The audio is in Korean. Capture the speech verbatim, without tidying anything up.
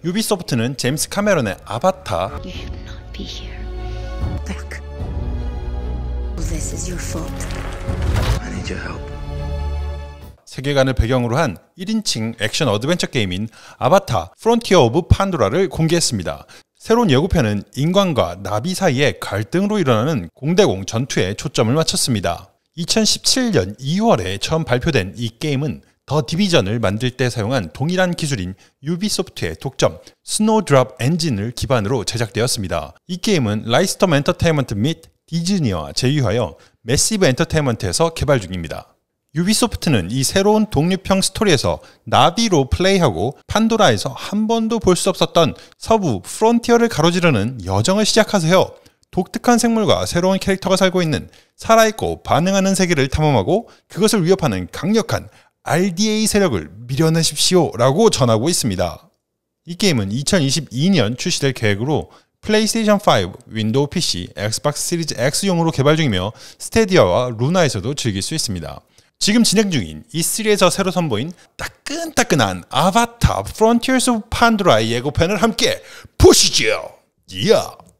유비소프트는 제임스 카메론의 아바타, You should not be here. Look. This is your fault. I need your help. 세계관을 배경으로 한 일 인칭 액션 어드벤처 게임인 아바타 프론티어 오브 판도라를 공개했습니다. 새로운 예고편은 인간과 나비 사이의 갈등으로 일어나는 공대공 전투에 초점을 맞췄습니다. 이천십칠 년 이월에 처음 발표된 이 게임은 더 디비전을 만들 때 사용한 동일한 기술인 유비소프트의 독점 스노우드롭 엔진을 기반으로 제작되었습니다. 이 게임은 라이스톰 엔터테인먼트 및 디즈니와 제휴하여 매시브 엔터테인먼트에서 개발 중입니다. 유비소프트는 이 새로운 독립형 스토리에서 나비로 플레이하고 판도라에서 한 번도 볼 수 없었던 서부 프론티어를 가로지르는 여정을 시작하세요. 독특한 생물과 새로운 캐릭터가 살고 있는 살아있고 반응하는 세계를 탐험하고 그것을 위협하는 강력한 알디에이 세력을 밀어내십시오 라고 전하고 있습니다. 이 게임은 이천이십이 년 출시될 계획으로 플레이스테이션 오, 윈도우 피씨, 엑스박스 시리즈 X용으로 개발 중이며 스테디아와 루나에서도 즐길 수 있습니다. 지금 진행 중인 이 쓰리에서 새로 선보인 따끈따끈한 아바타 프론티어스 오브 판도라의 예고편을 함께 보시죠. Yeah.